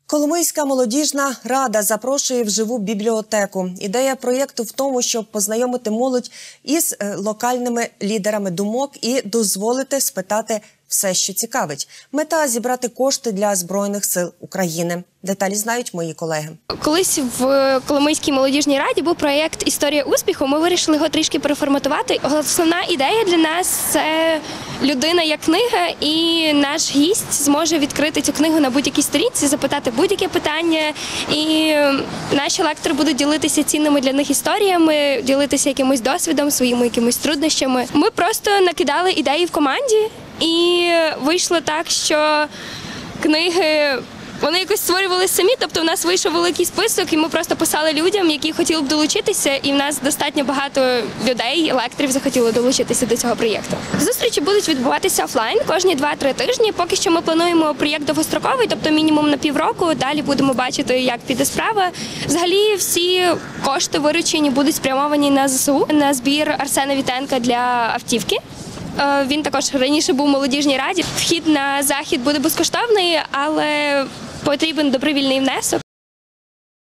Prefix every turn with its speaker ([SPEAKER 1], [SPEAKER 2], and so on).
[SPEAKER 1] Коломийська молодіжна рада запрошує в живу бібліотеку. Ідея проєкту в тому, щоб познайомити молодь із локальними лідерами думок і дозволити спитати все, що цікавить. Мета – зібрати кошти для Збройних сил України. Деталі знають мої колеги.
[SPEAKER 2] Колись в Коломийській молодіжній раді був проєкт «Історія успіху». Ми вирішили його трішки переформатувати. Основна ідея для нас – це людина як книга, і наш гість зможе відкрити цю книгу на будь-якій сторінці, запитати будь-яке питання. І наші лектори будуть ділитися цінними для них історіями, ділитися якимось досвідом, своїми якимись труднощами. Ми просто накидали ідеї в команді, і вийшло так, що книги вони якось створювалися самі, тобто в нас вийшов великий список, і ми просто писали людям, які хотіли б долучитися, і в нас достатньо багато людей, лекторів захотіли долучитися до цього проєкту. Зустрічі будуть відбуватися офлайн кожні 2-3 тижні. Поки що ми плануємо проєкт довгостроковий, тобто мінімум на півроку, далі будемо бачити, як піде справа. Взагалі всі кошти виручені будуть спрямовані на ЗСУ, на збір Арсена Вітенка для автівки. Він також раніше був у молодіжній раді. Вхід на захід буде безкоштовний, але потрібен добровільний внесок.